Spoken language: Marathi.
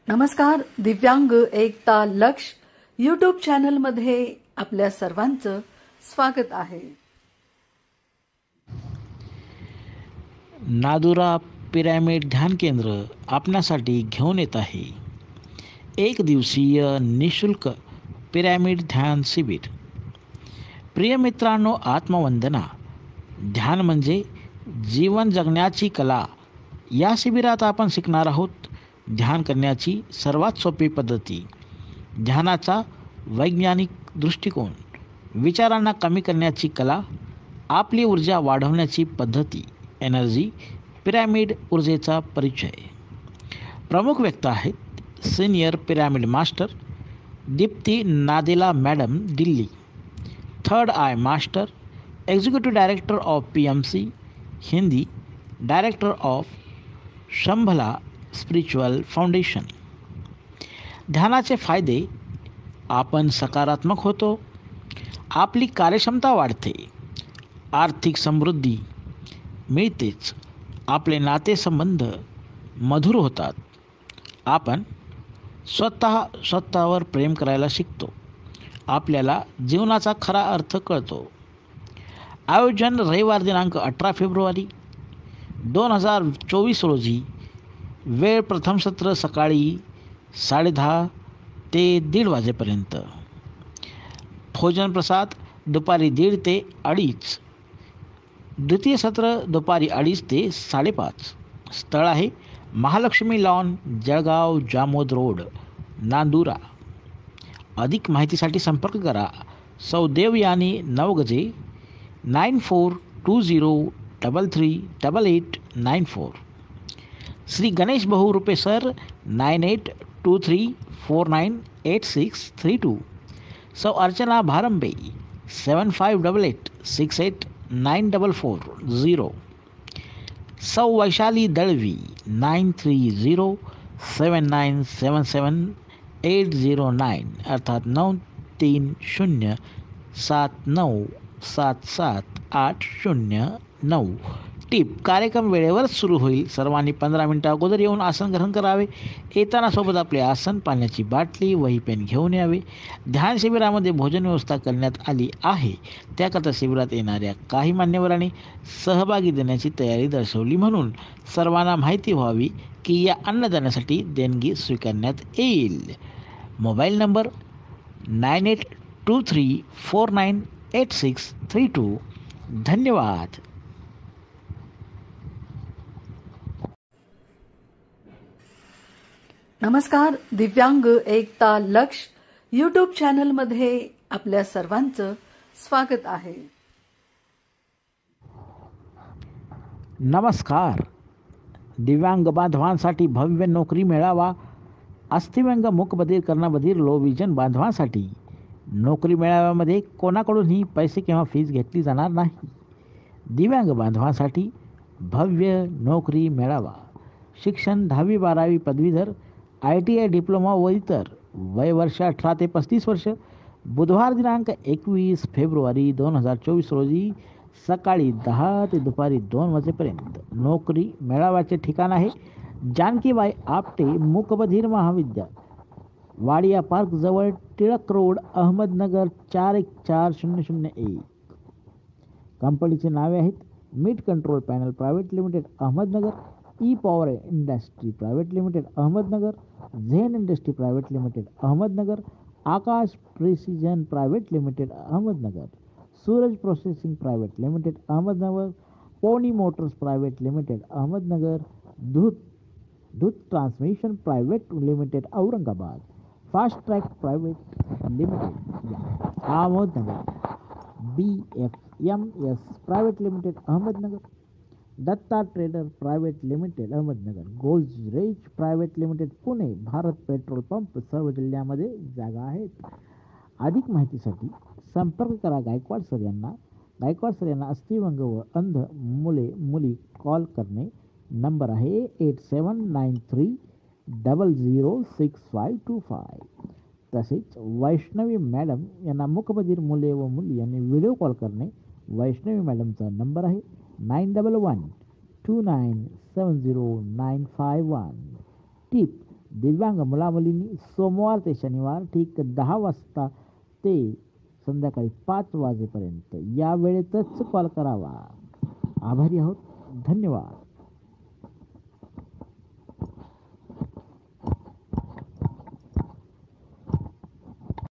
नमस्कार. दिव्यांग एकता लक्ष यूट्यूब चॅनलमध्ये आपल्या सर्वांचं स्वागत आहे. नादुरा पिरॅमिड ध्यान केंद्र आपणासाठी घेऊन येत आहे एक दिवसीय निशुल्क पिरॅमिड ध्यान शिबिर. प्रिय मित्रांनो, आत्मवंदना. ध्यान म्हणजे जीवन जगण्याची कला. या शिबिरात आपण शिकणार आहोत ध्यान करण्याची सर्वात सोपी पद्धती, ध्यानाचा वैज्ञानिक दृष्टिकोन, विचारांना कमी करण्याची कला, आपली ऊर्जा वाढवण्याची पद्धती, एनर्जी पिरॅमिड ऊर्जेचा परिचय. प्रमुख व्यक्ती आहेत senior pyramid master Deepti Nadella madam, Delhi. Third eye master, executive director of PMC, Hindi, director of Shambhala spiritual foundation. ध्यानाचे फायदे: आपण सकारात्मक होतो, आपली कार्यक्षमता वाढते, आर्थिक समृद्धी मिळतेच, आपले नातेसंबंध मधुर होतात, आपण स्वतःवर प्रेम करायला शिकतो, आपल्याला जीवनाचा खरा अर्थ कळतो. आयोजन रविवार दिनांक 18 फेब्रुवारी 2024 रोजी. वेळ प्रथम सत्र सकाळी 10:30 ते 1:30 वाजेपर्यंत. भोजन प्रसाद दुपारी 1:30 ते 2:30. द्वितीय सत्र दुपारी 2:30 ते 5:30. स्थळ आहे महालक्ष्मी लॉन, जळगाव जामोद रोड, नांदुरा. अधिक माहितीसाठी संपर्क करा सौ देवयानी नवगजे 9420338894. श्री गणेश बहुरूपे सर 9823498632. सौ अर्चना भारंबे 7588689440. सौ वैशाली दळवी 9307977809 अर्थात 9307977809. टिप: कार्यक्रम वेळेवर सुरू होईल. सर्वांनी 15 मिनिटं अगोदर येऊन आसन ग्रहण करावे. येताना सोबत आपले आसन, पाण्याची बाटली, वही पेन घेऊन यावे. ध्यान शिबिरामध्ये भोजन व्यवस्था करण्यात आली आहे. त्याकरता शिबिरात येणाऱ्या काही मान्यवरांनी सहभागी देण्याची तयारी दर्शवली, म्हणून सर्वांना माहिती व्हावी की या अन्नदानासाठी देणगी स्वीकारण्यात येईल. Mobile number 9823498632. धन्यवाद. नमस्कार. दिव्यांग एकता लक्ष यूट्यूब चॅनलमध्ये आपल्या सर्वांचं स्वागत आहे. नमस्कार. दिव्यांग बांधवांसाठी भव्य नोकरी मेळावा. अस्थिव्यंग मूकबधीर कर्णबधीर लो विजन बांधवांसाठी नोकरी मेळाव्यामध्ये कोणाकडूनही पैसे किंवा फीस घेतली जाणार नाही. दिव्यांग बांधवांसाठी भव्य नोकरी मेळावा. शिक्षण 10वी 12वी पदवीधर, ITI डिप्लोमा व इतर. वय वर्ष 18 ते 35 वर्ष. बुधवार दिनांक 21 फेब्रुवारी 2024 रोजी सकाळी 10 ते दुपारी 2 वाजेपर्यंत. नोकरी मेळाव्याचे ठिकाण आहे जानकीबाई आपटे मूकबधीर महाविद्यालय, वाडिया पार्क जवळ, टिळक रोड, अहमदनगर 414001. कंपनीची नावे आहेत: meet control panel private limited Ahmednagar, E power industry private limited Ahmednagar, Zen industry private limited Ahmednagar, Akash precision private limited Ahmednagar, Suraj processing private limited Ahmednagar, Pony motors private limited Ahmednagar, Dhoot transmission private limited Aurangabad, fast track private limited Ahmednagar, BFMS private limited Ahmednagar, Datta trader private limited Ahmednagar, Godrej private limited Pune. Bharat petrol pump सर्व जिल्ह्यामध्ये जागा आहेत. अधिक माहितीसाठी संपर्क करा गायकवाड सर यांना. गायकवाड सर यांना अस्थिव्यंग व अंध मुली कॉल करणे. नंबर आहे 8793006525. तसेच वैष्णवी मॅडम यांना मूकबधीर मुले व मुली यांनी व्हिडिओ कॉल करणे. वैष्णवी मॅडमचा नंबर आहे 9112970951. टिप: दिव्यांग मुलामुलींनी सोमवार ते शनिवार ठीक 10 वाजता ते संध्याकाळी 5 वाजेपर्यंत या वेळेतच कॉल करावा. आभारी आहोत. धन्यवाद.